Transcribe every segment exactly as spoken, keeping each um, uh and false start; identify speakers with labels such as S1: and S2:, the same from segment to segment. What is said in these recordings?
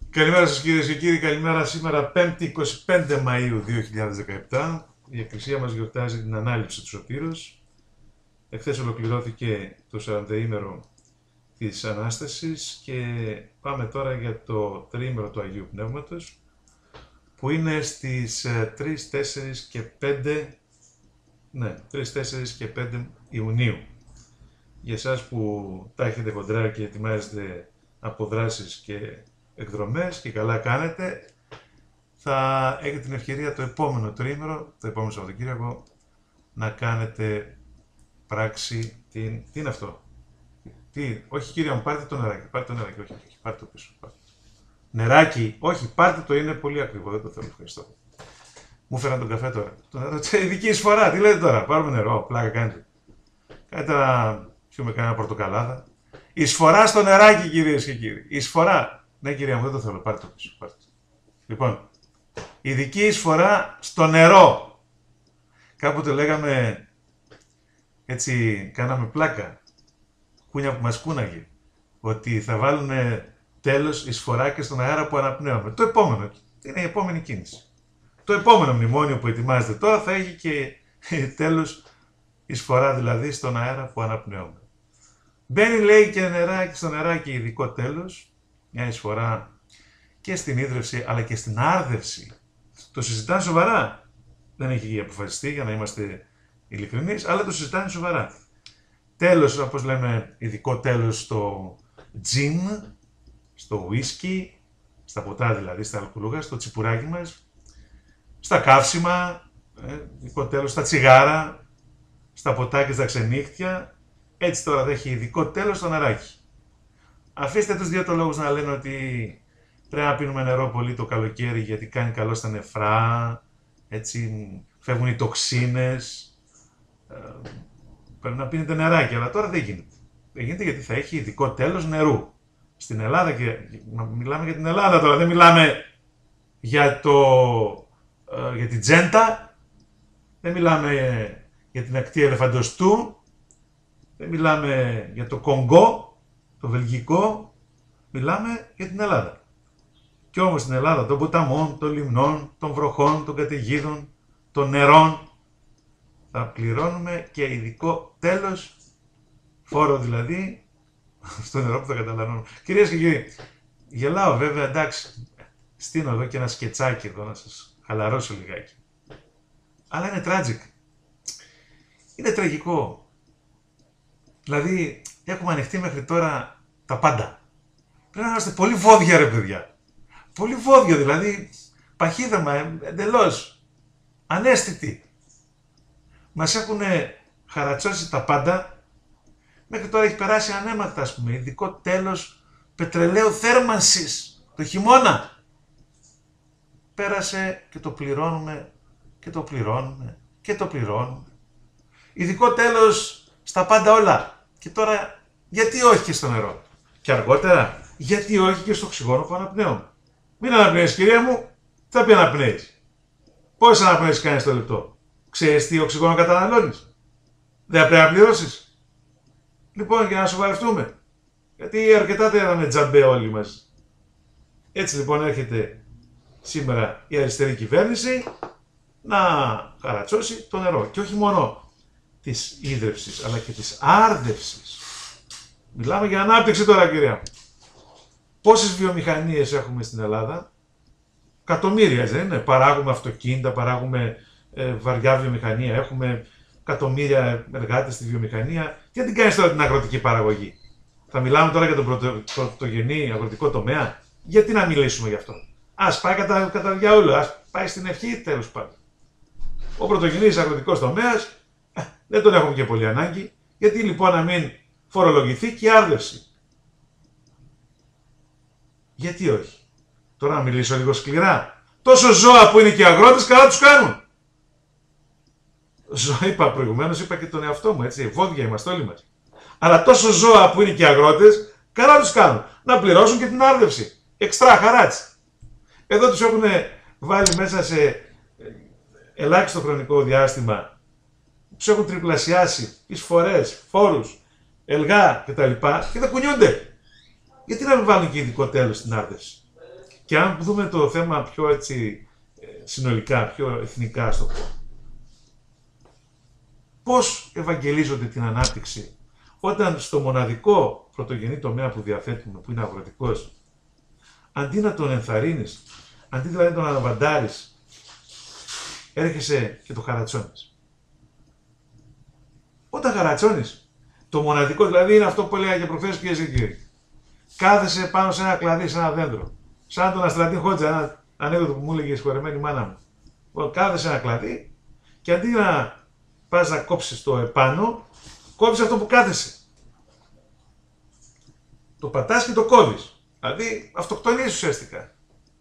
S1: Καλημέρα σας κυρίες και κύριοι, καλημέρα σήμερα πέμπτη εικοστή πέμπτη Μαΐου δύο χιλιάδες δεκαεπτά. Η Εκκλησία μας γιορτάζει την Ανάληψη του Σωτήρος. Εχθές ολοκληρώθηκε το σαρανταήμερο της Ανάστασης και πάμε τώρα για το τριήμερο του Αγίου Πνεύματος, που είναι στις τρεις, τέσσερις και πέντε, ναι, τρεις, τέσσερις και πέντε Ιουνίου. Για εσάς που τα έχετε χοντρά και ετοιμάζετε αποδράσεις και εκδρομές και καλά κάνετε, θα έχετε την ευκαιρία το επόμενο τριήμερο, το επόμενο Σαββατοκύριακο, να κάνετε πράξη την... Τι είναι αυτό? Τι? Όχι κύριε μου, πάρτε το νεράκι, πάρτε το νεράκι, όχι, όχι, πάρτε το πίσω. Πάρτε. Νεράκι, όχι, πάρτε το, είναι πολύ ακριβό, δεν το θέλω, ευχαριστώ. Μου φέραν τον καφέ τώρα. Το νερό, ειδική εισφορά, τι λέτε τώρα, πάρουμε νερό, πλάκα κάνετε. Κάνετε να πιούμε κανένα πορτοκαλάδα. Εισφορά στο νεράκι κυρίες και κύριοι, εισφορά. Ναι κυρία μου, δεν το θέλω, πάρτε το πίσω, πάρτε το. Λοιπόν, ειδική εισφορά στο νερό. Κάποτε λέγαμε, έτσι κάναμε πλάκα, κούνια που μας κούναγε, ότι θα βάλουν τέλος εισφορά και στον αέρα που αναπνέουμε. Το επόμενο, είναι η επόμενη κίνηση. Το επόμενο μνημόνιο που ετοιμάζεται τώρα θα έχει και τέλος εισφορά, δηλαδή στον αέρα που αναπνέουμε. Μπαίνει λέει και νεράκι στο νεράκι ειδικό τέλος, μια εισφορά και στην ίδρυυση αλλά και στην άρδευση. Το συζητάνε σοβαρά. Δεν έχει αποφασιστεί, για να είμαστε ειλικρινείς, αλλά το συζητάνε σοβαρά. Τέλος, όπως λέμε, ειδικό τέλος στο τζιν, στο whisky, στα ποτά δηλαδή, στα αλκοολούγα, στο τσιπουράκι μας, στα καύσιμα, ε, ειδικό τέλος στα τσιγάρα, στα ποτά και στα ξενύχτια. Έτσι τώρα θα έχει ειδικό τέλος στο νεράκι. Αφήστε τους διαιτολόγους να λένε ότι πρέπει να πίνουμε νερό πολύ το καλοκαίρι γιατί κάνει καλό στα νεφρά, έτσι φεύγουν οι τοξίνες, ε, πρέπει να πίνετε νεράκι, αλλά τώρα δεν γίνεται. Δεν γίνεται γιατί θα έχει ειδικό τέλος νερού. Στην Ελλάδα, και μιλάμε για την Ελλάδα τώρα, δεν μιλάμε για, το, ε, για την Τζέντα, δεν μιλάμε για την ακτή Ελεφαντοστού, δεν μιλάμε για το Κονγκό, το βελγικό, μιλάμε για την Ελλάδα. Κι όμως στην Ελλάδα των ποταμών, των λιμνών, των βροχών, των καταιγίδων, των νερών, θα πληρώνουμε και ειδικό τέλος, φόρο δηλαδή, στο νερό που θα καταλαβαίνουμε. Κυρίες και κύριοι, γελάω βέβαια, εντάξει, στείνω εδώ και ένα σκετσάκι εδώ να σας χαλαρώσω λιγάκι. Αλλά είναι tragic. Είναι τραγικό. Δηλαδή, έχουμε ανοιχτεί μέχρι τώρα τα πάντα. Πρέπει να είμαστε πολύ βόδια ρε παιδιά. Πολύ βόδια δηλαδή, παχύδεμα, εντελώς, ανέστητοι. Μας έχουν χαρατσώσει τα πάντα. Μέχρι τώρα έχει περάσει ανέμακτα, ας πούμε, ειδικό τέλος πετρελαίου θέρμανσης το χειμώνα. Πέρασε και το πληρώνουμε και το πληρώνουμε και το πληρώνουμε. Ειδικό τέλος στα πάντα όλα. Και τώρα, γιατί όχι και στο νερό? Και αργότερα, γιατί όχι και στο οξυγόνο που αναπνέουμε? Μην αναπνέεις κυρία μου, θα πει αναπνέεις. Πώς αναπνέεις κάνεις το λεπτό? Ξέρεις τι οξυγόνο καταναλώνεις? Δεν πρέπει να πληρώσεις. Λοιπόν, για να σοβαρευτούμε. Γιατί αρκετά τα είδαμε τζαμπέ όλοι μας. Έτσι λοιπόν έρχεται σήμερα η αριστερή κυβέρνηση να χαρατσώσει το νερό. Και όχι μόνο της ίδρυυσης, αλλά και της άρδευσης. Μιλάμε για ανάπτυξη τώρα κυρία. Πόσες βιομηχανίες έχουμε στην Ελλάδα? Εκατομμύρια, δεν είναι? Παράγουμε αυτοκίνητα, παράγουμε ε, βαριά βιομηχανία, έχουμε εκατομμύρια εργάτες στη βιομηχανία. Τι την κάνεις τώρα την αγροτική παραγωγή? Θα μιλάμε τώρα για τον πρωτο, πρωτογενή αγροτικό τομέα? Γιατί να μιλήσουμε γι' αυτό? Ας πάει κατά, κατά διαόλου, ας πάει στην ευχή τέλος πάντων. Ο πρωτογενής αγροτικός τομέας δεν τον έχουμε και πολύ ανάγκη. Γιατί λοιπόν να μην φορολογηθεί και η άρδευση? Γιατί όχι? Τώρα να μιλήσω λίγο σκληρά. Τόσο ζώα που είναι και οι αγρότες, καλά τους κάνουν. Ζώα είπα προηγουμένως, είπα και τον εαυτό μου, έτσι, βόδια είμαστε όλοι μας. Αλλά τόσο ζώα που είναι και οι αγρότες, καλά τους κάνουν. Να πληρώσουν και την άρδευση. Εξτρά χαράτσι. Εδώ τους έχουν βάλει μέσα σε ελάχιστο χρονικό διάστημα, τους έχουν τριπλασιάσει εισφορές, φόρους, ελγά κτλ. Και θα κουνιούνται. Γιατί να μην βάλουν και ειδικό τέλος στην άρδευση? Και αν δούμε το θέμα πιο έτσι συνολικά, πιο εθνικά, στο πω, πώς ευαγγελίζονται την ανάπτυξη όταν στο μοναδικό πρωτογενή τομέα που διαθέτουμε, που είναι αγροτικός, αντί να τον ενθαρρύνεις, αντί δηλαδή να τον αναβαντάρεις, έρχεσαι και το χαρατσώνεις. Όταν χαρατσώνεις, το μοναδικό δηλαδή είναι αυτό που έλεγα και προχθές, κυρίες και κύριοι. Κάθεσαι πάνω σε ένα κλαδί, σε ένα δέντρο. Σαν τον Αστρατή Χότζα, ένα ανέκδοτο που μου έλεγε η συγχωρεμένη μάνα μου. Κάθεσαι ένα κλαδί και αντί να πας να κόψεις το επάνω, κόβεις αυτό που κάθεσαι. Το πατάς και το κόβεις. Δηλαδή αυτοκτονείς ουσιαστικά.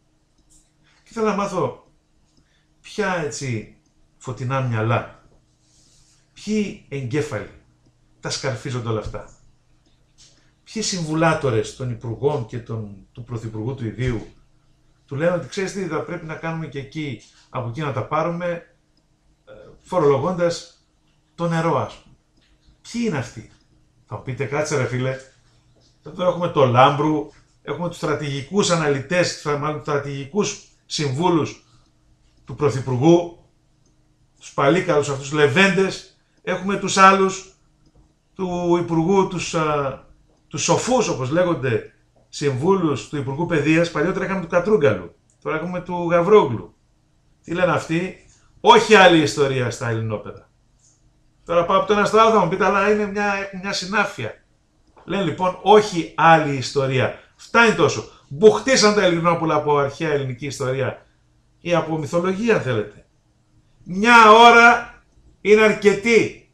S1: Και θέλω να μάθω ποια έτσι φωτεινά μυαλά, ποιοι εγκέφαλοι τα σκαρφίζονται όλα αυτά. Ποιοι συμβουλάτορες των υπουργών και των, του πρωθυπουργού του ιδίου του λένε ότι ξέρεις τι, θα πρέπει να κάνουμε και εκεί, από εκεί να τα πάρουμε, φορολογώντας το νερό, ας πούμε. Ποιοι είναι αυτοί? Θα μου πείτε, κάτσε ρε φίλε, εδώ έχουμε το Λάμπρου, έχουμε τους στρατηγικούς αναλυτές, μάλλον στρατηγικούς συμβούλους του πρωθυπουργού, τους παλίκαλους αυτούς λεβέντες, έχουμε τους άλλους του υπουργού, τους, α, τους σοφούς όπως λέγονται, συμβούλους του Υπουργού Παιδείας. Παλιότερα είχαμε του Κατρούγκαλου, τώρα έχουμε του Γαβρόγλου. Τι λένε αυτοί? Όχι άλλη ιστορία στα ελληνόπαιδα. Τώρα πάω από το ένα στο άλλο, θα μου πείτε, αλλά είναι μια, μια συνάφεια. Λένε λοιπόν, όχι άλλη ιστορία. Φτάνει τόσο. Μπουχτίσαν τα Ελληνόπουλα από αρχαία ελληνική ιστορία ή από μυθολογία, αν θέλετε. Μια ώρα είναι αρκετή.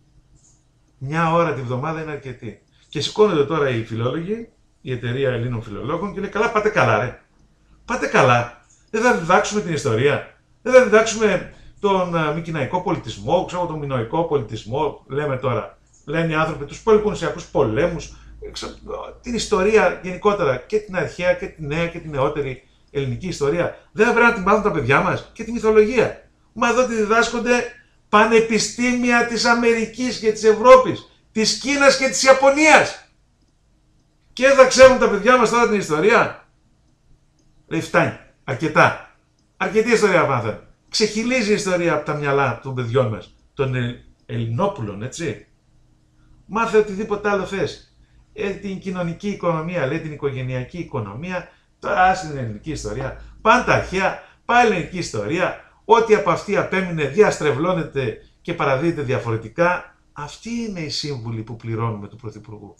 S1: Μια ώρα τη βδομάδα είναι αρκετή. Και σηκώνονται τώρα οι φιλόλογοι, η εταιρεία Ελλήνων Φιλολόγων, και λέει, καλά, πάτε καλά, ρε. Πάτε καλά. Δεν θα διδάξουμε την ιστορία. Δεν θα διδάξουμε τον uh, μικηναϊκό πολιτισμό, ξέρω, τον μινωικό πολιτισμό, λέμε τώρα. Λένε οι άνθρωποι, τους πολυπονησιακούς πολέμους, την ιστορία γενικότερα, και την αρχαία και την νέα και την νεότερη ελληνική ιστορία. Δεν θα πρέπει να την μάθουν τα παιδιά μας? Και τη μυθολογία. Μα εδώ τη διδάσκονται πανεπιστήμια της Αμερικής και της Ευρώπης, της Κίνας και της Ιαπωνίας. Και δεν θα ξέρουν τα παιδιά μας τώρα την ιστορία? Λέει, φτάνει. Αρκετά. Αρκετή ιστορία μάθανε. Ξεχυλίζει η ιστορία από τα μυαλά των παιδιών μας, των Ελλ... Ελληνόπουλων, έτσι. Μάθε οτιδήποτε άλλο θες. Ε, την κοινωνική οικονομία, λέει, την οικογενειακή οικονομία, τώρα στην ελληνική ιστορία. Πάνε τα αρχαία, πάει η ελληνική ιστορία. Ό,τι από αυτή απέμεινε διαστρεβλώνεται και παραδίδεται διαφορετικά. Αυτοί είναι οι σύμβουλοι που πληρώνουμε του Πρωθυπουργού.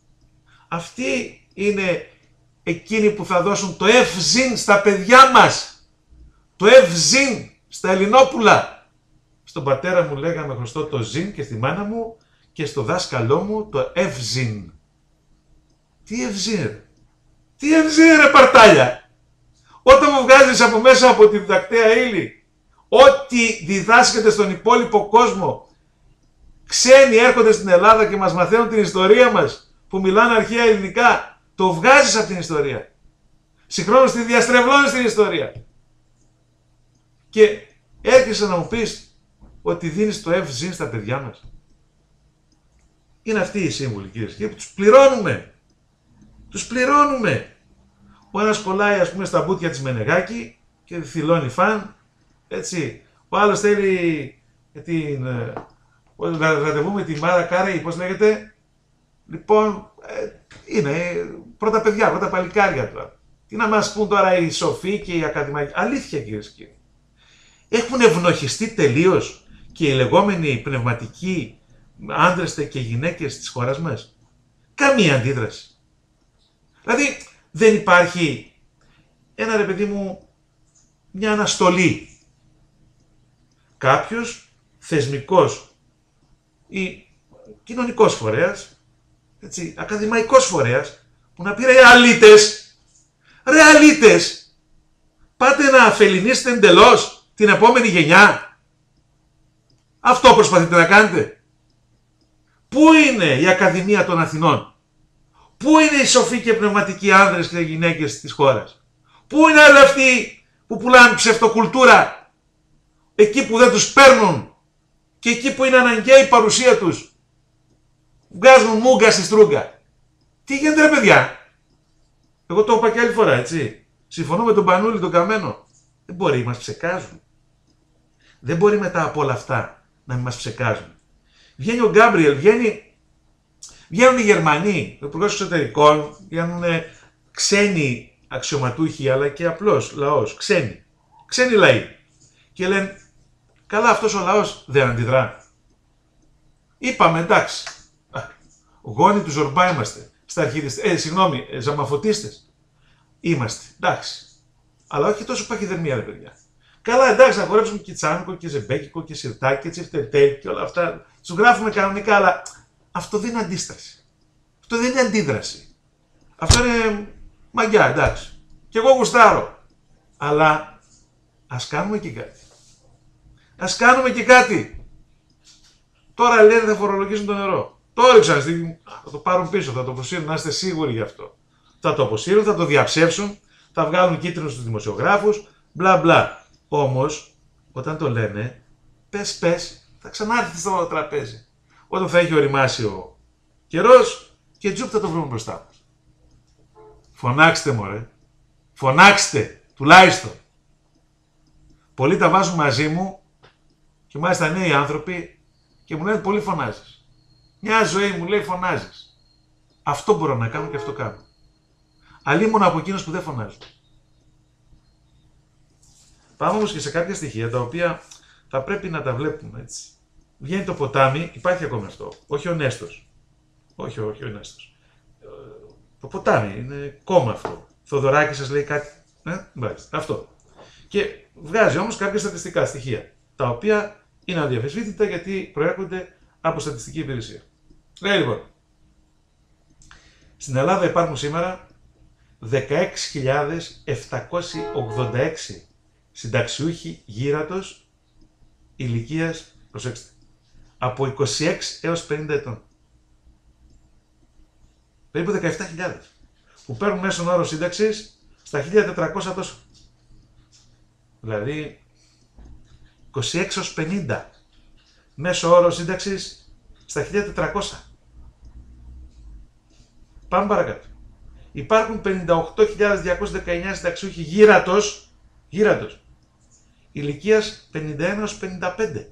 S1: Αυτοί είναι εκείνοι που θα δώσουν το ευζήν στα παιδιά μας. Το ευζήν στα Ελληνόπουλα. Στον πατέρα μου λέγαμε χρωστό το ζήν και στη μάνα μου και στο δάσκαλό μου το ευζήν. Τι ευζήν ρε? Τι ευζήν ρε παρτάλια? Όταν μου βγάζεις από μέσα από τη διδακτέα ύλη ό,τι διδάσκεται στον υπόλοιπο κόσμο, ξένοι έρχονται στην Ελλάδα και μας μαθαίνουν την ιστορία μας που μιλάνε αρχαία ελληνικά, το βγάζεις από την ιστορία. Συγχρόνως τη διαστρεβλώνεις την ιστορία. Και έρχεσαι να μου πεις ότι δίνεις το ευζήν στα παιδιά μας. Είναι αυτοί οι σύμβουλοι, κυρίες και κύριοι, που τους πληρώνουμε. Τους πληρώνουμε. Ο ένας κολλάει, ας πούμε, στα μπουτια της Μενεγάκη και θυλώνει φαν, έτσι. Ο άλλος θέλει την, ραντεβού με τη Μάρα Κάρεϊ, πώς λέγεται. Λοιπόν, ε, είναι πρώτα παιδιά, πρώτα παλικάρια τώρα. Τι να μας πούν τώρα οι σοφοί και οι ακαδημαϊκοί? Αλήθεια, κυρίες και κύριοι. Έχουν ευνοχιστεί τελείως και οι λεγόμενοι πνευματικοί άντρες και γυναίκες της χώρας μας. Καμία αντίδραση. Δηλαδή δεν υπάρχει ένα, ρε παιδί μου, μια αναστολή. Κάποιος θεσμικός ή κοινωνικός φορέας, έτσι, ακαδημαϊκός φορέας, που να πει ρε αλήτες, ρε αλήτες, πάτε να αφελινίσετε εντελώς την επόμενη γενιά. Αυτό προσπαθείτε να κάνετε. Πού είναι η Ακαδημία των Αθηνών? Πού είναι οι σοφοί και πνευματικοί άνδρες και γυναίκες της χώρας? Πού είναι όλοι αυτοί που πουλάνε ψευτοκουλτούρα? Εκεί που δεν τους παίρνουν και εκεί που είναι αναγκαία η παρουσία τους, βγάζουν μούγκα στη στρούγκα. Τι γίνεται ρε παιδιά? Εγώ το είπα και άλλη φορά, έτσι. Συμφωνώ με τον Πανούλη τον Καμένο. Δεν μπορεί, μας ψεκάζουν. Δεν μπορεί μετά από όλα αυτά να μην μας ψεκάζουν. Βγαίνει ο Γκάμπριελ, βγαίνει... βγαίνουν οι Γερμανοί, ο Υπουργός Εξωτερικών, βγαίνουν ξένοι αξιωματούχοι, αλλά και απλός λαός, ξένοι. Ξένοι λαοί. Και λένε, καλά, αυτός ο λαός δεν αντιδρά. Είπαμε, εντάξει. Γόνοι του Ζορμπά είμαστε. Σταρχίδιστες, ε, συγγνώμη, ε, ζαμαφωτίστες. Είμαστε, εντάξει. Αλλά όχι τόσο παχυδερμία, ρε παιδιά. Καλά, εντάξει, να χορέψουμε και τσάνικο και ζεμπέκικο και σιρτάκι και τσιφτετέλ και όλα αυτά. Του γράφουμε κανονικά, αλλά αυτό δεν είναι αντίσταση. Αυτό δεν είναι αντίδραση. Αυτό είναι μαγιά, εντάξει. Και εγώ γουστάρω. Αλλά ας κάνουμε και κάτι. Ας κάνουμε και κάτι. Τώρα λένε θα φορολογήσουν το νερό. Το έριξαν, θα το πάρουν πίσω, θα το αποσύρουν, να είστε σίγουροι γι' αυτό. Θα το αποσύρουν, θα το διαψεύσουν, θα βγάλουν κίτρινους στους δημοσιογράφους, μπλα μπλα. Όμως, όταν το λένε, πες πες, θα ξανάρθει στο τραπέζι. Όταν θα έχει οριμάσει ο καιρός και τζουπ θα το βρούμε μπροστά μας. Φωνάξτε μωρέ, φωνάξτε, τουλάχιστον. Πολλοί τα βάζουν μαζί μου και μάλιστα νέοι άνθρωποι και μου λένε πολύ φωνάζεις. Μια ζωή μου λέει φωνάζεις. Αυτό μπορώ να κάνω και αυτό κάνω. Αλλήμον από εκείνους που δεν φωνάζουν. Πάμε όμως και σε κάποια στοιχεία τα οποία θα πρέπει να τα βλέπουμε έτσι. Βγαίνει το ποτάμι, υπάρχει ακόμα αυτό. Όχι ο Νέστος. Όχι, όχι ο Νέστος. Το ποτάμι είναι κόμμα αυτό. Θοδωράκη σας λέει κάτι. Ε, μάλιστα, αυτό. Και βγάζει όμως κάποια στατιστικά στοιχεία. Τα οποία είναι αδιαφεσβήτητα γιατί προέρχονται από στατιστική υπηρεσία. Λέει λοιπόν. Στην Ελλάδα υπάρχουν σήμερα δεκαέξι χιλιάδες επτακόσιοι ογδόντα έξι συνταξιούχοι γύρατος ηλικίας, προσέξτε, από είκοσι έξι έως πενήντα ετών. Περίπου δεκαεπτά χιλιάδες που παίρνουν μέσον όρο σύνταξης στα χίλια τετρακόσια τόσο. Δηλαδή είκοσι έξι έως πενήντα μέσο όρο σύνταξης στα χίλια τετρακόσια. Πάμε παρακάτω. Υπάρχουν πενήντα οκτώ χιλιάδες διακόσιοι δεκαεννιά συνταξιούχοι γύρατος, γύρατος ηλικίας πενήντα ένα έως πενήντα πέντε.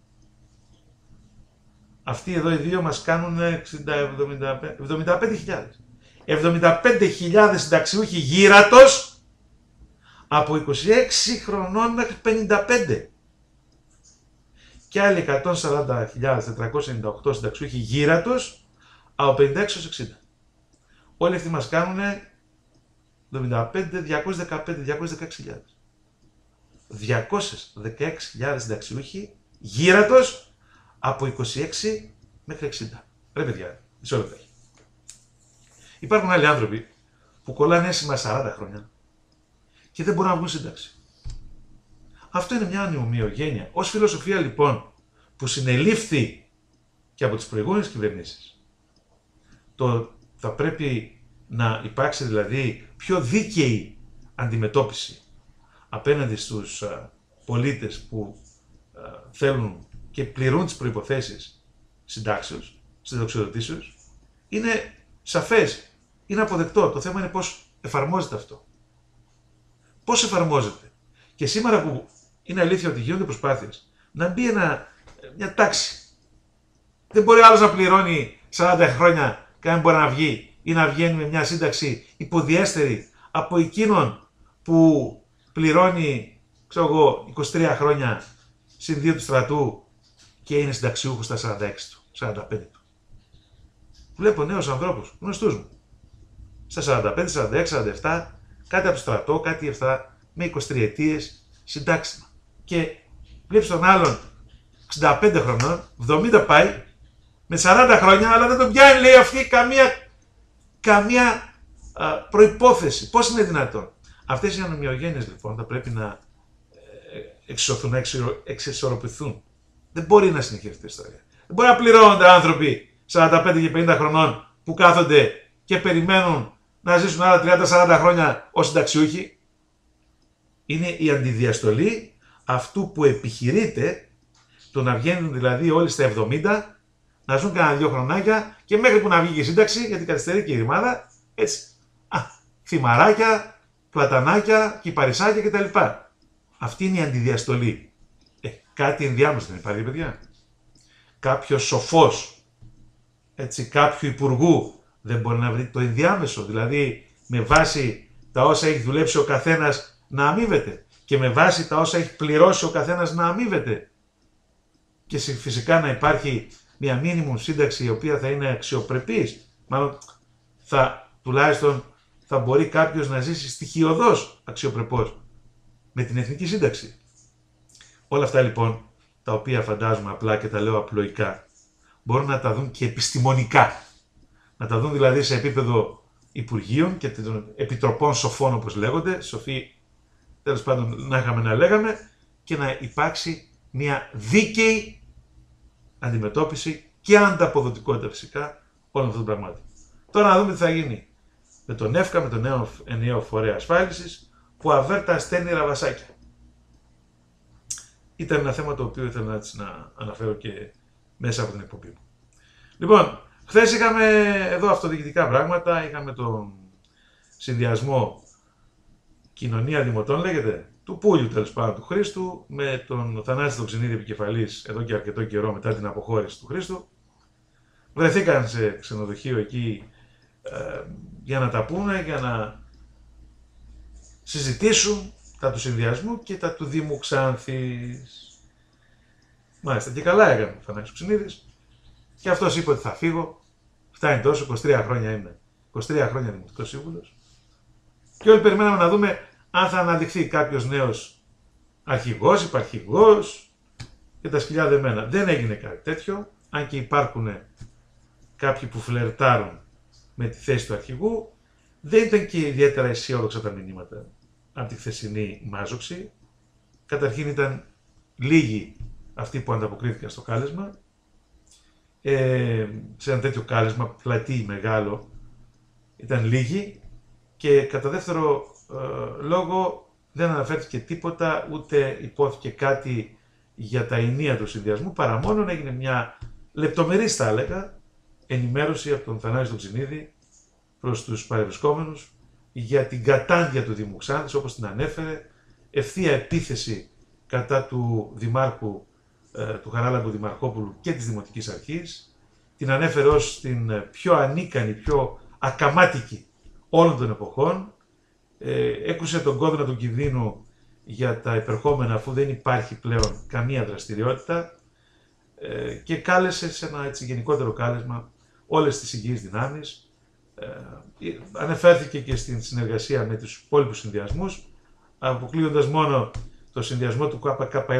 S1: Αυτοί εδώ οι δύο μας κάνουν εξήντα, εβδομήντα πέντε, εβδομήντα πέντε χιλιάδες. εβδομήντα πέντε χιλιάδες συνταξιούχοι γύρατος από είκοσι έξι χρονών μέχρι πενήντα πέντε. Και άλλοι εκατόν σαράντα χιλιάδες τετρακόσιοι ενενήντα οκτώ συνταξιούχοι γύρατος από πενήντα έξι έως εξήντα. Όλοι αυτοί μας κάνουν εβδομήντα πέντε, διακόσιοι δεκαπέντε, διακόσιοι δεκαέξι χιλιάδες. διακόσιοι δεκαέξι χιλιάδες συνταξιούχοι γύρατος από είκοσι έξι μέχρι εξήντα. Ρε παιδιά, μισό λεπτό. Υπάρχουν άλλοι άνθρωποι που κολλάνε έσημα σαράντα χρόνια και δεν μπορούν να βγουν σύνταξη. Αυτό είναι μια ανομοιογένεια. Ως φιλοσοφία λοιπόν που συνελήφθη και από τις προηγούμενες κυβερνήσεις, το θα πρέπει να υπάρξει δηλαδή πιο δίκαιη αντιμετώπιση απέναντι στους α, πολίτες που α, θέλουν και πληρούν τις προϋποθέσεις συντάξεως, συνταξιοδοτήσεως, είναι σαφές, είναι αποδεκτό. Το θέμα είναι πώς εφαρμόζεται αυτό. Πώς εφαρμόζεται. Και σήμερα που είναι αλήθεια ότι γίνονται προσπάθειες να μπει ένα, μια τάξη. Δεν μπορεί άλλος να πληρώνει σαράντα χρόνια και να μπορεί να βγει ή να βγαίνει με μια σύνταξη υποδιέστερη από εκείνον που πληρώνει, ξέρω εγώ, είκοσι τρία χρόνια συν δύο του στρατού και είναι συνταξιούχος στα σαράντα έξι του, σαράντα πέντε του. Βλέπω νέους ανθρώπους, γνωστούς μου, στα σαράντα πέντε, σαράντα έξι, σαράντα επτά, κάτι από το στρατό, κάτι αυτά, με είκοσι τρία ετίες συντάξιμα. Και βλέπεις τον άλλον εξήντα πέντε χρονών, εβδομήντα πάει, με σαράντα χρόνια, αλλά δεν τον πιάνει, λέει, αυτή καμία, καμία α, προϋπόθεση. Πώς είναι δυνατόν. Αυτές οι ανομοιογένειες λοιπόν θα πρέπει να εξισωθούν, να εξισορροπηθούν. Δεν μπορεί να συνεχίσει η ιστορία. Δεν μπορεί να πληρώνονται άνθρωποι σαράντα πέντε και πενήντα χρονών που κάθονται και περιμένουν να ζήσουν άλλα τριάντα σαράντα χρόνια ως συνταξιούχοι. Είναι η αντιδιαστολή αυτού που επιχειρείται, το να βγαίνουν δηλαδή όλοι στα εβδομήντα, να ζουν κανένα δύο χρονάκια και μέχρι που να βγει και η σύνταξη, γιατί καθυστερεί και η ρημάδα, έτσι, α, θυμαράκια, πλατανάκια, κυπαρισάκια κτλ. Αυτή είναι η αντιδιαστολή. Ε, κάτι ενδιάμεσο δεν υπάρχει, παιδιά. Κάποιος σοφός, έτσι, κάποιου υπουργού δεν μπορεί να βρει το ενδιάμεσο, δηλαδή με βάση τα όσα έχει δουλέψει ο καθένας να αμείβεται και με βάση τα όσα έχει πληρώσει ο καθένας να αμείβεται και φυσικά να υπάρχει μια μίνιμουμ σύνταξη η οποία θα είναι αξιοπρεπής, μάλλον θα, τουλάχιστον θα μπορεί κάποιος να ζήσει στοιχειωδώς αξιοπρεπώς με την εθνική σύνταξη. Όλα αυτά λοιπόν, τα οποία φαντάζομαι απλά και τα λέω απλοϊκά, μπορούν να τα δουν και επιστημονικά. Να τα δουν δηλαδή σε επίπεδο Υπουργείων και των Επιτροπών Σοφών, όπως λέγονται, σοφοί τέλος πάντων να είχαμε να λέγαμε, και να υπάρξει μια δίκαιη αντιμετώπιση και ανταποδοτικότητα φυσικά όλων αυτών των πραγμάτων. Τώρα να δούμε τι θα γίνει με τον ΕΦΚΑ, με τον νέο ενιαίο φορέα ασφάλισης, που αβέρτα στέλνει ραβασάκια. Ήταν ένα θέμα το οποίο ήθελα να αναφέρω και μέσα από την εκπομπή μου. Λοιπόν, χθες είχαμε εδώ αυτοδιοικητικά πράγματα, είχαμε τον συνδυασμό Κοινωνία Δημοτών, λέγεται, του Πούλιου τέλος πάντων του Χρήστου, με τον Θανάση τον Ξενίδη επικεφαλής εδώ και αρκετό καιρό μετά την αποχώρηση του Χρήστου. Βρεθήκαν σε ξενοδοχείο εκεί ε, για να τα πούνε, για να συζητήσουν τα του συνδυασμού και τα του Δήμου Ξάνθης. Μάλιστα, και καλά έκανε ο Θανάσης ο Ξενίδης. Και αυτός είπε ότι θα φύγω. Φτάνει τόσο, είκοσι τρία χρόνια είναι. είκοσι τρία χρόνια δημοτικός σύμβουλος. Και όλοι περιμέναμε να δούμε αν θα αναδειχθεί κάποιος νέος αρχηγός, υπαρχηγός και τα σκυλιά δεμένα. Δεν έγινε κάτι τέτοιο, αν και υπάρχουν κάποιοι που φλερτάρουν με τη θέση του αρχηγού. Δεν ήταν και ιδιαίτερα αισιόδοξα τα μηνύματα από τη χθεσινή μάζοξη. Καταρχήν ήταν λίγοι αυτοί που ανταποκρίθηκαν στο κάλεσμα. Ε, σε ένα τέτοιο κάλεσμα, πλατή, μεγάλο, ήταν λίγοι, και κατά δεύτερο ε, λόγο δεν αναφέρθηκε τίποτα, ούτε υπόθηκε κάτι για τα ενία του συνδυασμού, παρά μόνο έγινε μια λεπτομερής, θα έλεγα, ενημέρωση από τον Θανάση τον Ξενίδη προς τους παρευρισκόμενους για την κατάντια του Δήμου Ξάνθης, όπως την ανέφερε, ευθεία επίθεση κατά του Δημάρχου, του Χαράλαμπου Δημαρχόπουλου και της Δημοτικής Αρχής, την ανέφερε ως την πιο ανίκανη, πιο ακαμάτικη όλων των εποχών, ε, έκουσε τον κόδωνα του κινδύνου για τα επερχόμενα, αφού δεν υπάρχει πλέον καμία δραστηριότητα, ε, και κάλεσε σε ένα έτσι γενικότερο κάλεσμα όλες τις υγιείς δυνάμεις. Ε, αναφέρθηκε και στην συνεργασία με τους υπόλοιπους συνδυασμούς, αποκλείοντας μόνο το συνδυασμό του ΚΚΕ.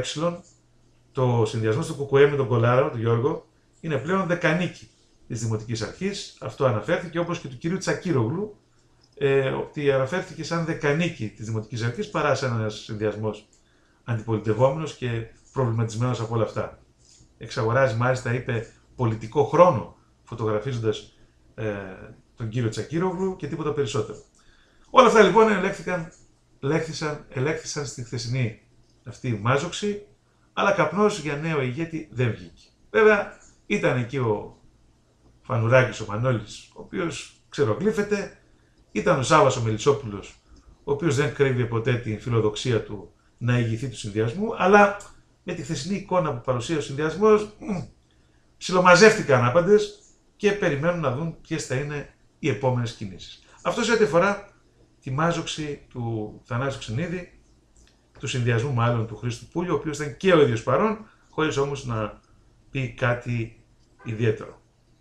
S1: Το συνδυασμό του ΚΚΕ με τον Κολάρα, τον Γιώργο, είναι πλέον δεκανίκη της Δημοτικής Αρχής. Αυτό αναφέρθηκε, όπως και του κυρίου Τσακύρογλου, ε, ότι αναφέρθηκε σαν δεκανίκη της Δημοτικής Αρχής, παρά σαν ένας συνδυασμός αντιπολιτευόμενος και προβληματισμένος από όλα αυτά. Εξαγοράζει, μάλιστα, είπε, πολιτικό χρόνο, φωτογραφίζοντας ε, τον κύριο Τσακύρογλου και τίποτα περισσότερο. Όλα αυτά λοιπόν ελέγχθηκαν, ελέγχθησαν, ελέγχθησαν στη χθεσινή αυτή μάζοξη, αλλά καπνός για νέο ηγέτη δεν βγήκε. Βέβαια, ήταν εκεί ο Φανουράκης, ο Μανώλης, ο οποίος ξερογλύφεται, ήταν ο Σάββας ο Μελισσόπουλος, ο οποίος δεν κρύβει ποτέ την φιλοδοξία του να ηγηθεί του συνδυασμού, αλλά με τη χθεσινή εικόνα που παρουσίασε ο συνδυασμός, ψιλομαζεύτηκαν άπαντες και περιμένουν να δουν ποιες θα είναι οι επόμενες κινήσεις. Αυτό σε ό,τι αφορά τη μάζοξη του Θανάση Ξενίδη, του συνδυασμού μάλλον του Χρήστου Πούλιου, ο οποίος ήταν και ο ίδιος παρόν, χωρίς όμως να πει κάτι ιδιαίτερο.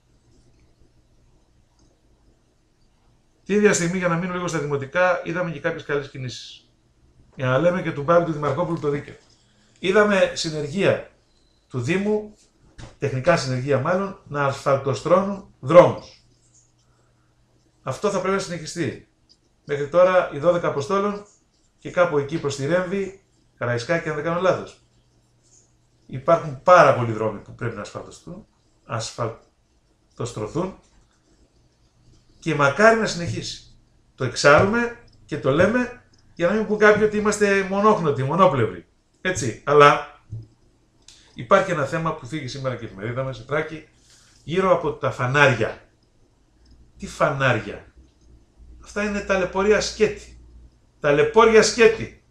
S1: Την ίδια στιγμή, για να μείνω λίγο στα δημοτικά, είδαμε και κάποιες καλές κινήσεις. Για να λέμε και του Μπάμπη του Δημαρχόπουλου το δίκαιο. Είδαμε συνεργεία του Δήμου, τεχνικά συνεργεία μάλλον, να ασφαλτοστρώνουν δρόμους. Αυτό θα πρέπει να συνεχιστεί. Μέχρι τώρα οι δώδεκα Αποστόλων και κάπου εκεί προς τη Ρέμβη, Καραϊσκάκη, αν δεν κάνω λάθος. Υπάρχουν πάρα πολλοί δρόμοι που πρέπει να ασφαλτοστρούν, ασφαλτοστρωθούν, και μακάρι να συνεχίσει. Το εξάρουμε και το λέμε για να μην πούν κάποιοι ότι είμαστε μονόχνοτοι, μονόπλευροι. Έτσι, αλλά υπάρχει ένα θέμα που θίγει σήμερα και η εφημερίδα μας, η Θράκη, γύρω από τα φανάρια. Τι φανάρια? Αυτά είναι ταλαιπωρία σκέτη. ταλαιπώρια σκέτη.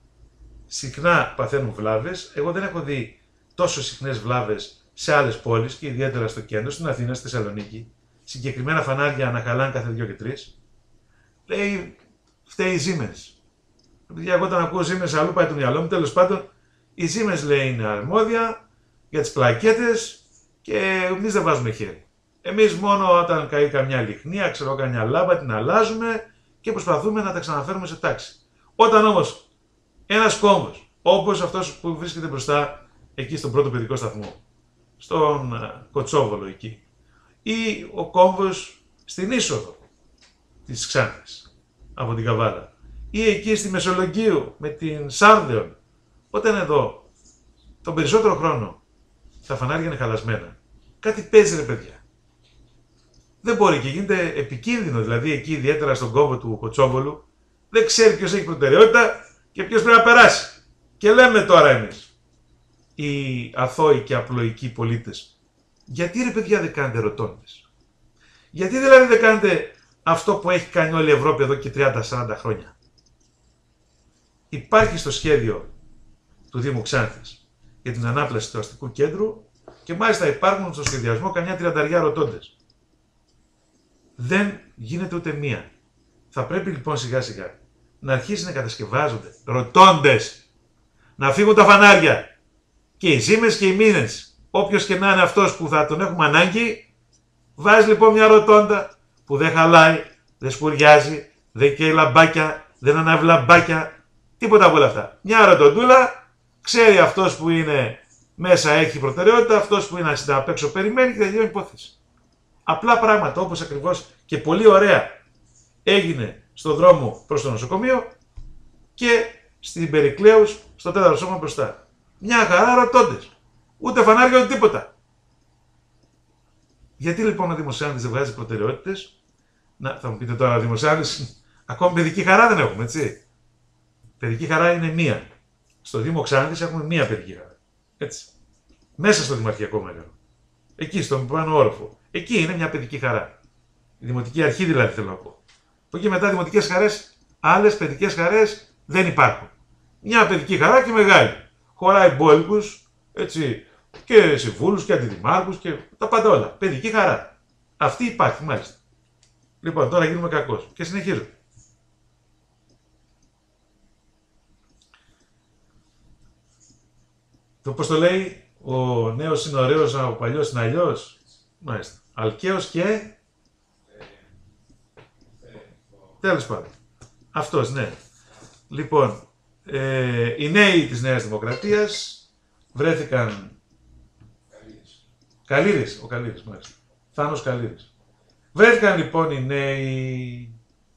S1: Συχνά παθαίνουν βλάβες. Εγώ δεν έχω δει τόσο συχνές βλάβες σε άλλες πόλεις και ιδιαίτερα στο κέντρο, στην Αθήνα, στη Θεσσαλονίκη. Συγκεκριμένα φανάρια να χαλάνε κάθε δύο και τρεις. Λέει, φταίει η Siemens. Παιδιά, εγώ όταν ακούω Siemens αλλού πάει το μυαλό μου. Τέλος πάντων, η Siemens λέει είναι αρμόδια για τις πλακέτες και εμείς δεν βάζουμε χέρι. Εμείς μόνο όταν καεί καμιά λιχνία, ξέρω καμιά λάμπα, την αλλάζουμε και προσπαθούμε να τα ξαναφέρουμε σε τάξη. Όταν όμως ένας κόμβος, όπως αυτός που βρίσκεται μπροστά εκεί στον πρώτο παιδικό σταθμό, στον Κοτσόβολο εκεί, ή ο κόμβος στην είσοδο της Ξάνθης από την Καβάλα, ή εκεί στη Μεσολογγίου με την Σάρδεον, όταν εδώ τον περισσότερο χρόνο τα φανάρια είναι χαλασμένα, κάτι παίζει ρε παιδιά. Δεν μπορεί και γίνεται επικίνδυνο, δηλαδή εκεί ιδιαίτερα στον κόμβο του Κοτσόβολου, δεν ξέρει ποιος έχει προτεραιότητα και ποιος πρέπει να περάσει. Και λέμε τώρα εμείς, οι αθώοι και απλοϊκοί πολίτες, γιατί ρε παιδιά δεν κάνετε ρωτώντες. Γιατί δηλαδή δεν κάνετε αυτό που έχει κάνει όλη η Ευρώπη εδώ και τριάντα σαράντα χρόνια. Υπάρχει στο σχέδιο του Δήμου Ξάνθης για την ανάπλαση του αστικού κέντρου και μάλιστα υπάρχουν στο σχεδιασμό καμιά τριανταριά ρωτώντες. Δεν γίνεται ούτε μία. Θα πρέπει λοιπόν σιγά σιγά να αρχίσει να κατασκευάζονται ρωτώντες, να φύγουν τα φανάρια και οι Siemens και οι μήνες. Όποιος και να είναι αυτός που θα τον έχουμε ανάγκη, βάζει λοιπόν μια ρωτώντα που δεν χαλάει, δεν σπουριάζει, δεν καίει λαμπάκια, δεν ανάβει λαμπάκια, τίποτα από όλα αυτά. Μια ρωτοντούλα, ξέρει αυτός που είναι μέσα έχει προτεραιότητα, αυτός που είναι απ' έξω περιμένει και τελειώνει υπόθεση. Απλά πράγματα όπως ακριβώς και πολύ ωραία έγινε στον δρόμο προς το νοσοκομείο και στην Περικλέους στο τέταρτο σώμα μπροστά. Μια χαρά ρωτώντες. Ούτε φανάρια ούτε τίποτα. Γιατί λοιπόν ο Δήμος Ξάνθης δεν βγάζει προτεραιότητες? Να, θα μου πείτε τώρα, ο Δήμος Ξάνθης, ακόμη παιδική χαρά δεν έχουμε, έτσι. Παιδική χαρά είναι μία. Στο Δήμο Ξάνθης έχουμε μία παιδική χαρά. Έτσι. Μέσα στο Δημαρχιακό Μέγαρο. Εκεί, στον πάνω όροφο. Εκεί είναι μια παιδική χαρά. Η Δημοτική Αρχή δηλαδή θέλω να πω. Από εκεί μετά δημοτικές χαρές, άλλες παιδικές χαρές δεν υπάρχουν. Μια παιδική χαρά και μεγάλη. Χωράει μπόλικους, έτσι, και συμβούλους και αντιδημάρχους και τα πάντα όλα. Παιδική χαρά. Αυτή υπάρχει μάλιστα. Λοιπόν, τώρα γίνουμε κακός. Και συνεχίζω. Το πώς το λέει, ο νέος είναι ωραίος, ο παλιός είναι αλλιώς. Μάλιστα. Αλκαίος και... Τέλος πάντων. Αυτός, ναι. Λοιπόν, ε, οι νέοι της Νέας Δημοκρατίας βρέθηκαν... Καλύρης, ο Καλύρης, μάλιστα. Θάνος Καλύρης. Βρέθηκαν λοιπόν οι νέοι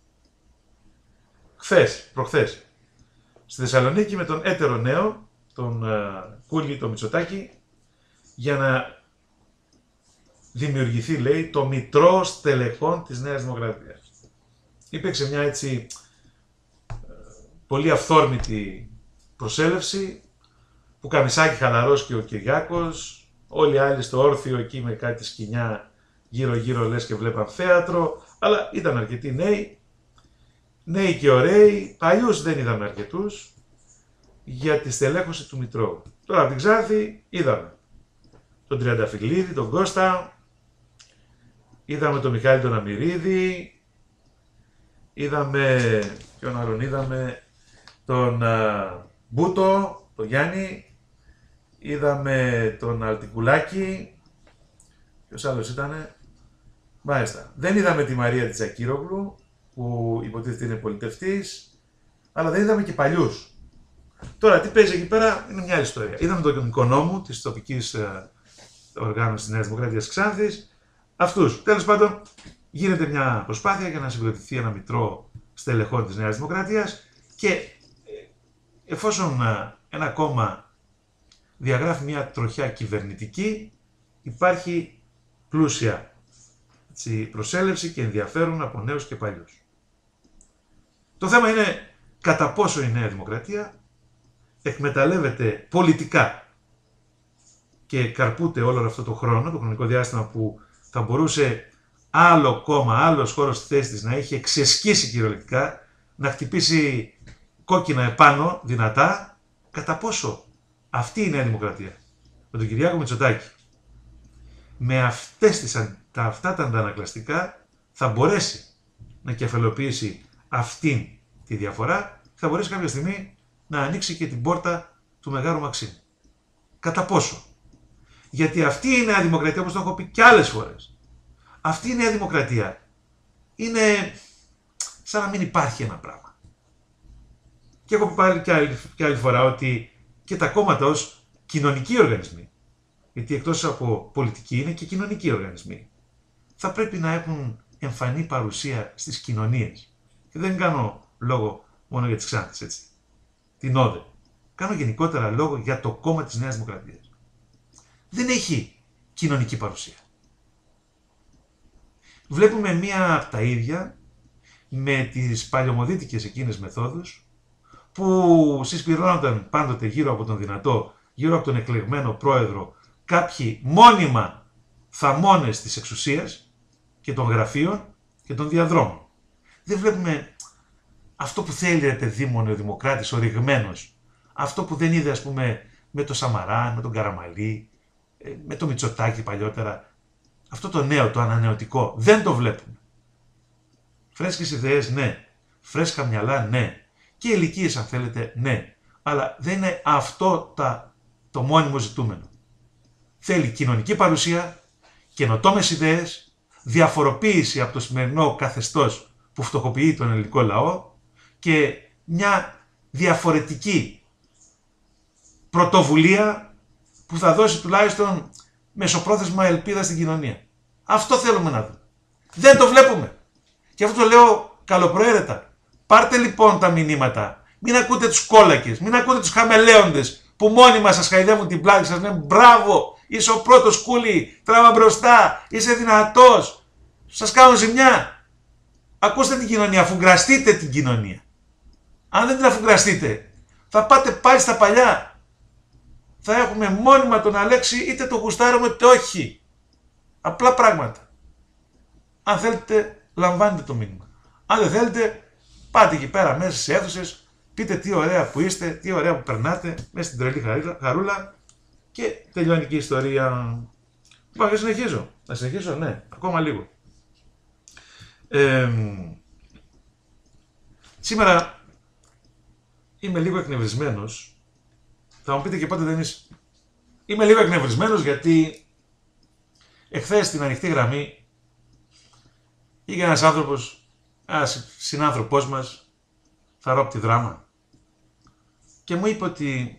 S1: χθες, προχθές, στη Θεσσαλονίκη με τον έτερο νέο, τον uh, Κούλη, τον Μητσοτάκη, για να δημιουργηθεί, λέει, το μητρό στελεχών της Νέας Δημοκρατίας. Υπήρξε μια έτσι πολύ αυθόρμητη προσέλευση, που καμισάκι χαλαρός και ο Κυριάκος, όλοι οι άλλοι στο όρθιο εκεί με κάτι σκοινιά γύρω-γύρω λες και βλέπαν θέατρο, αλλά ήταν αρκετοί νέοι, νέοι και ωραίοι, παλιούς δεν είδαμε αρκετούς, για τη στελέχωση του Μητρώου. Τώρα από την Ξάνθη είδαμε τον Τριανταφυλλίδη, τον Κώστα, είδαμε τον Μιχάλη τον Αμυρίδη, είδαμε, ποιον άλλον είδαμε, τον uh, Μπούτο, τον Γιάννη, είδαμε τον Αλτικουλάκη, ποιος άλλος ήτανε, μάλιστα. Δεν είδαμε τη Μαρία Τσακύρογλου, που υποτίθεται είναι πολιτευτής, αλλά δεν είδαμε και παλιούς. Τώρα, τι παίζει εκεί πέρα είναι μια άλλη ιστορία. Είδαμε τον οικονόμου της τοπικής uh, οργάνωσης της Νέας Δημοκρατίας Ξάνθης, αυτούς. Τέλος πάντων, γίνεται μια προσπάθεια για να συγκροτηθεί ένα μητρό στελεχών της Νέας Δημοκρατίας και εφόσον ένα κόμμα διαγράφει μια τροχιά κυβερνητική, υπάρχει πλούσια έτσι, προσέλευση και ενδιαφέρον από νέους και παλιούς. Το θέμα είναι κατά πόσο η Νέα Δημοκρατία εκμεταλλεύεται πολιτικά και καρπούται όλο αυτό το χρόνο, το χρονικό διάστημα που θα μπορούσε άλλο κόμμα, άλλος χώρος στη θέση της να έχει εξεσκίσει κυριολεκτικά, να χτυπήσει κόκκινα επάνω, δυνατά, κατά πόσο αυτή είναι η Νέα Δημοκρατία. Με τον Κυριάκο Μητσοτάκη, με αυτές τις, τα, αυτά τα αντανακλαστικά, θα μπορέσει να κεφαλοποιήσει αυτήν τη διαφορά, θα μπορέσει κάποια στιγμή να ανοίξει και την πόρτα του Μεγάλου Μαξίμου. Κατά πόσο? Γιατί αυτή η Νέα Δημοκρατία, όπως το έχω πει και άλλες φορές, αυτή η Νέα Δημοκρατία είναι σαν να μην υπάρχει ένα πράγμα. Και έχω πει πάλι και άλλη, και άλλη φορά ότι και τα κόμματα ως κοινωνικοί οργανισμοί, γιατί εκτός από πολιτικοί είναι και κοινωνικοί οργανισμοί, θα πρέπει να έχουν εμφανή παρουσία στις κοινωνίες. Και δεν κάνω λόγο μόνο για τις Ξάνθες, έτσι. Την ΟΔΕ. Κάνω γενικότερα λόγο για το κόμμα της Νέας Δημοκρατίας. Δεν έχει κοινωνική παρουσία. Βλέπουμε μία από τα ίδια με τις παλαιομοδίτικες εκείνες μεθόδους που συσπηρώνονταν πάντοτε γύρω από τον δυνατό, γύρω από τον εκλεγμένο πρόεδρο, κάποιοι μόνιμα θαμώνες της εξουσίας και των γραφείων και των διαδρόμων. Δεν βλέπουμε αυτό που θέλει, ρε παιδί μου, ο Δημοκράτης, ο ρηγμένος, αυτό που δεν είδε, ας πούμε, με το Σαμαρά, με τον Καραμαλή, με το Μητσοτάκη παλιότερα, αυτό το νέο, το ανανεωτικό, δεν το βλέπουμε. Φρέσκες ιδέες, ναι. Φρέσκα μυαλά, ναι. Και ηλικίες, αν θέλετε, ναι. Αλλά δεν είναι αυτό τα, το μόνιμο ζητούμενο. Θέλει κοινωνική παρουσία, καινοτόμες ιδέες, διαφοροποίηση από το σημερινό καθεστώς που φτωχοποιεί τον ελληνικό λαό και μια διαφορετική πρωτοβουλία που θα δώσει τουλάχιστον μεσοπρόθεσμα ελπίδα στην κοινωνία. Αυτό θέλουμε να δούμε. Δεν το βλέπουμε. Και αυτό το λέω καλοπροαίρετα. Πάρτε λοιπόν τα μηνύματα. Μην ακούτε τους κόλακες, μην ακούτε τους χαμελέοντες που μόνιμα σας χαϊδεύουν την πλάτη, σας λένε μπράβο, είσαι ο πρώτος κούλι, τράβα μπροστά, είσαι δυνατός, σας κάνουν ζημιά. Ακούστε την κοινωνία, αφουγκραστείτε την κοινωνία. Αν δεν την αφουγκραστείτε, θα πάτε πάλι στα παλιά. Θα έχουμε μόνιμα τον Αλέξη, είτε το γουστάρουμε είτε όχι. Απλά πράγματα. Αν θέλετε, λαμβάνετε το μήνυμα. Αν δεν θέλετε, πάτε εκεί πέρα μέσα στις αίθουσες, πείτε τι ωραία που είστε, τι ωραία που περνάτε, μέσα στην τρελή χαρούλα και τελειώνει και η ιστορία. Λοιπόν, και συνεχίζω. Να συνεχίσω, ναι, ακόμα λίγο. Ε, σήμερα είμαι λίγο εκνευρισμένος. Θα μου πείτε και πότε δεν είσαι. Είμαι λίγο εκνευρισμένος γιατί εχθές στην ανοιχτή γραμμή είχε ένας άνθρωπος, ένας συνάνθρωπός μας, θαρώ από τη Δράμα, και μου είπε ότι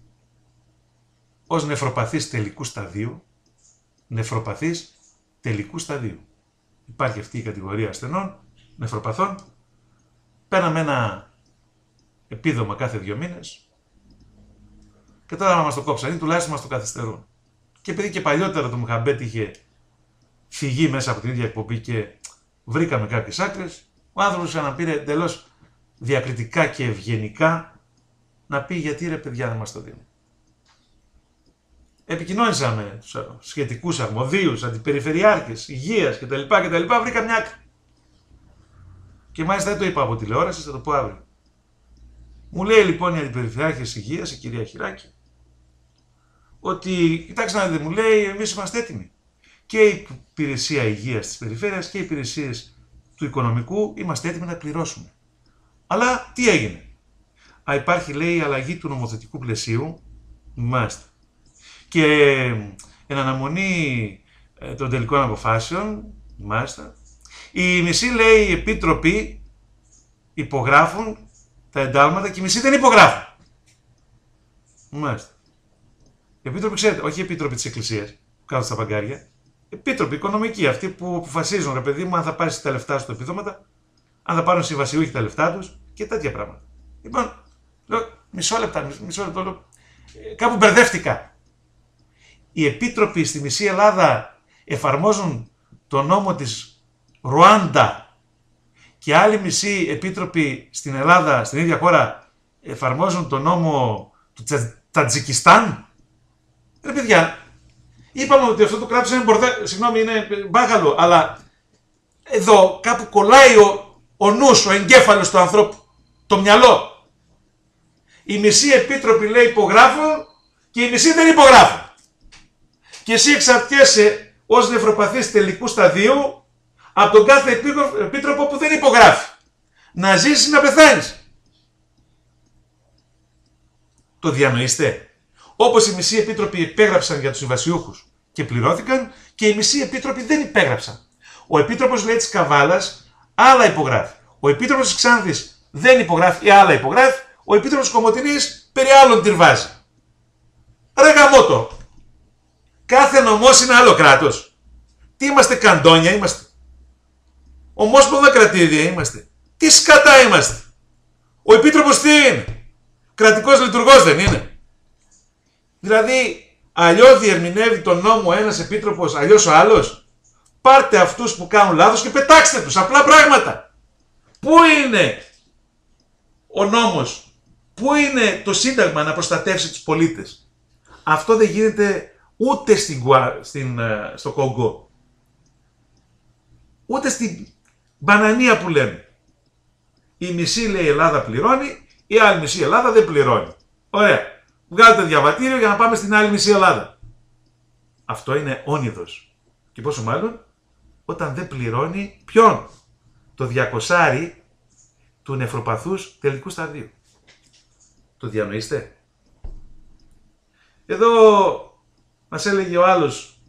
S1: ως νεφροπαθής τελικού σταδίου, νεφροπαθής τελικού σταδίου, υπάρχει αυτή η κατηγορία ασθενών, νεφροπαθών, παίρναμε ένα επίδομα κάθε δύο μήνες και τώρα να μας το κόψαν ή τουλάχιστον μας το καθυστερούν. Και επειδή και παλιότερα το Μουχαμπέτ είχε φυγεί μέσα από την ίδια εκπομπή και βρήκαμε κάποιες άκρες, ο άνθρωπος ξαναπήρε εντελώς διακριτικά και ευγενικά να πει γιατί ρε παιδιά δεν μας το δίνουν. Επικοινώνησα με τους σχετικούς αρμοδίους, αντιπεριφερειάρχες, υγείας κτλ. κτλ. Βρήκα μια άκρη. Και μάλιστα δεν το είπα από τηλεόραση, θα το πω αύριο. Μου λέει λοιπόν η αντιπεριφερειάρχης υγείας, η κυρία Χειράκη, ότι κοιτάξτε να δείτε, μου λέει, εμείς είμαστε έτοιμοι. Και η υπηρεσία υγείας της περιφέρειας και οι υπηρεσίες του οικονομικού είμαστε έτοιμοι να πληρώσουμε. Αλλά τι έγινε? Α, υπάρχει, λέει, η αλλαγή του νομοθετικού πλαισίου, μάλιστα. Και εν αναμονή ε, των τελικών αποφάσεων, μάλιστα, οι μισοί, λέει, επίτροποι υπογράφουν τα εντάλματα και οι μισοί δεν υπογράφουν. Μάλιστα. Οι επίτροποι, ξέρετε, όχι οι επίτροποι της Εκκλησίας που κάθονται στα παγκάρια, επίτροποι οικονομικοί, αυτοί που αποφασίζουν, ρε παιδί μου, αν θα πάρει τα λεφτά σου επιδόματα, αν θα πάρουν συμβασιούχοι τα λεφτά τους και τέτοια πράγματα. Λοιπόν, λέω, μισό λεπτά, μισό λεπτό, λέω, κάπου μπερδεύτηκα. Οι επίτροποι στη μισή Ελλάδα εφαρμόζουν το νόμο της Ρουάντα και άλλοι μισοί επίτροποι στην Ελλάδα, στην ίδια χώρα, εφαρμόζουν το νόμο του Τατζικιστάν. Ρε παιδιά, είπαμε ότι αυτό το κράτος είναι μπορδέ, συγγνώμη, είναι μπάγαλο, αλλά εδώ κάπου κολλάει ο, ο νους, ο εγκέφαλος του ανθρώπου, το μυαλό. Οι μισοί επίτροποι, λέει, υπογράφουν και οι μισοί δεν υπογράφουν. Και εσύ εξαρτιέσαι ως νευροπαθής τελικού σταδίου από τον κάθε επίτροπο που δεν υπογράφει. Να ζήσεις ή να πεθάνεις. Το διανοείστε? Όπως οι μισοί επίτροποι υπέγραψαν για τους συμβασιούχους και πληρώθηκαν και οι μισοί επίτροποι δεν υπέγραψαν. Ο επίτροπος, λέει, της Καβάλας άλλα υπογράφει. Ο επίτροπος της Ξάνθης δεν υπογράφει ή άλλα υπογράφει. Ο επίτροπος της Κομοτηνής περί άλλων τυρβάζει. Ρε γαμώτο. Κάθε νομός είναι άλλο κράτος. Τι είμαστε, καντόνια είμαστε? Ομόσπονδα κρατήδια είμαστε? Τι σκατά είμαστε? Ο επίτροπος τι είναι? Κρατικός λειτουργός δεν είναι? Δηλαδή, αλλιώς διερμηνεύει τον νόμο ένας επίτροπος, αλλιώς ο άλλος. Πάρτε αυτούς που κάνουν λάθος και πετάξτε τους. Απλά πράγματα. Πού είναι ο νόμος? Πού είναι το Σύνταγμα να προστατεύσει τους πολίτες? Αυτό δεν γίνεται ούτε στην, στην, στο Κονγκό. Ούτε στην μπανανία που λέμε. Η μισή, λέει, η Ελλάδα πληρώνει, η άλλη μισή Ελλάδα δεν πληρώνει. Ωραία. Βγάλετε διαβατήριο για να πάμε στην άλλη μισή Ελλάδα. Αυτό είναι όνειδος. Και πόσο μάλλον όταν δεν πληρώνει ποιον? Το διακοσάρι του νευροπαθούς τελικού σταδίου. Το διανοείστε? Εδώ μας έλεγε ο άλλος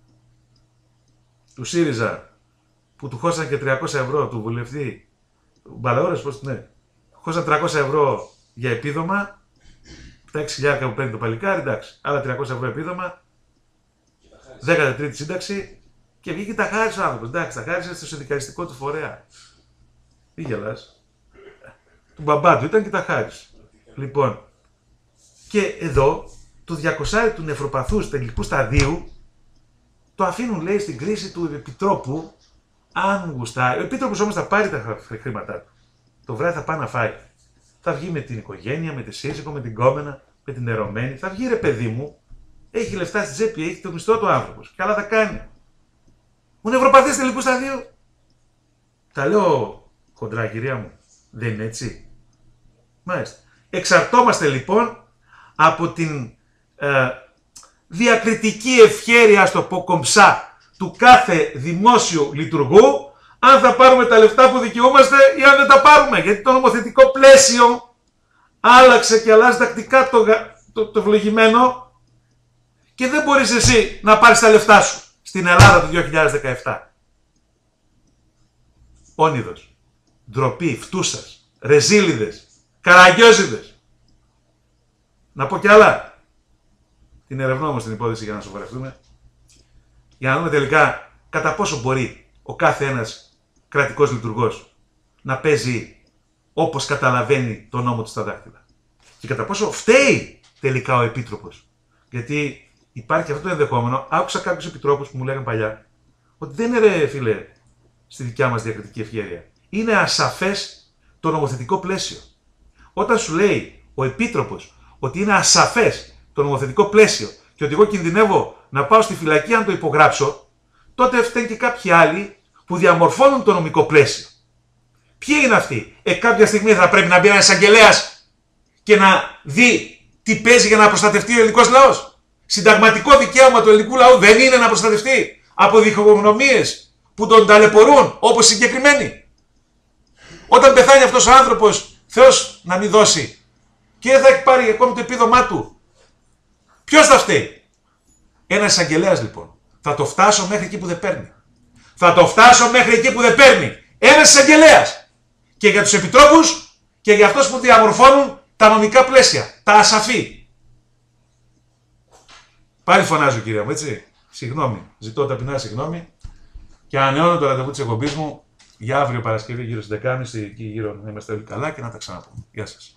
S1: του ΣΥΡΙΖΑ που του χώσαν και τριακόσια ευρώ του βουλευτή, Μπαλαώρας, πώς ναι, χώσαν τριακόσια ευρώ για επίδομα, τα έξι χιλιάδες που παίρνει το παλικάρι, εντάξει, άλλα τριακόσια ευρώ επίδομα, δέκατη τρίτη σύνταξη και βγήκε τα χάρισε ο άνθρωπος, εντάξει, τα χάρισε στο συνδικαλιστικό του φορέα. Τι γελάς? Του μπαμπά του ήταν και τα χάρισε. Λοιπόν, και εδώ το διακοσάρι του νευροπαθούς τελικού σταδίου το αφήνουν, λέει, στην κρίση του επιτρόπου, αν γουστάει. Ο επίτροπος όμως θα πάρει τα χρήματά του. Το βράδυ θα πάει να φάει. Θα βγει με την οικογένεια, με τη σύζυγο, με την κόμενα, με την ερωμένη. Θα βγει, ρε παιδί μου, έχει λεφτά στη τσέπη, έχει το μισθό του άνθρωπος. Καλά θα κάνει. Ο νευροπαθής τελικού σταδίου. Τα λέω χοντρά, κυρία μου. Δεν είναι έτσι? Μάλιστα. Εξαρτώμαστε λοιπόν από την ε, διακριτική ευχέρεια, ας το πω κομψά, του κάθε δημόσιου λειτουργού, αν θα πάρουμε τα λεφτά που δικαιούμαστε ή αν δεν τα πάρουμε. Γιατί το νομοθετικό πλαίσιο άλλαξε και αλλάζει τακτικά το, το, το ευλογημένο και δεν μπορείς εσύ να πάρεις τα λεφτά σου στην Ελλάδα του δύο χιλιάδες δεκαεπτά. Όνειδος, ντροπή, φτούσας, ρεζίλιδες, καραγκιόζιδες. Να πω κι άλλα. Την ερευνώ όμως την υπόθεση για να σοβαρευτούμε. Για να δούμε τελικά κατά πόσο μπορεί ο κάθε ένας κρατικός λειτουργός να παίζει όπως καταλαβαίνει το νόμο του στα δάχτυλα. Και κατά πόσο φταίει τελικά ο επίτροπος. Γιατί υπάρχει αυτό το ενδεχόμενο. Άκουσα κάποιους επιτρόπους που μου λέγανε παλιά ότι δεν είναι, ρε φίλε, στη δικιά μας διακριτική ευχέρεια. Είναι ασαφές το νομοθετικό πλαίσιο. Όταν σου λέει ο επίτροπος ότι είναι ασαφές το νομοθετικό πλαίσιο και ότι εγώ κινδυνεύω να πάω στη φυλακή αν το υπογράψω, τότε φταίνουν και κάποιοι άλλοι που διαμορφώνουν το νομικό πλαίσιο. Ποιοι είναι αυτοί? Ε, κάποια στιγμή θα πρέπει να μπει ένας εισαγγελέας και να δει τι παίζει για να προστατευτεί ο ελληνικός λαός. Συνταγματικό δικαίωμα του ελληνικού λαού δεν είναι να προστατευτεί από διχογνωμίες που τον ταλαιπωρούν, όπως συγκεκριμένοι. Όταν πεθάνει αυτός ο άνθρωπος, Θεός να μην δώσει, και δεν θα έχει πάρει ακόμη το επίδομά του, ποιος θα φταίει? Ένας εισαγγελέας λοιπόν. Θα το φτάσω μέχρι εκεί που δεν παίρνει. Θα το φτάσω μέχρι εκεί που δεν παίρνει. Ένας εισαγγελέας. Και για τους επιτρόπους και για αυτούς που διαμορφώνουν τα νομικά πλαίσια. Τα ασαφή. Πάλι φωνάζω, κυρία μου, έτσι. Συγγνώμη. Ζητώ ταπεινά συγγνώμη. Και ανανεώνω το ραντεβού της εκπομπής μου για αύριο Παρασκευή γύρω στις δεκάμιση, εκεί γύρω να είμαστε όλοι καλά και να τα ξαναπούμε. Γεια σας.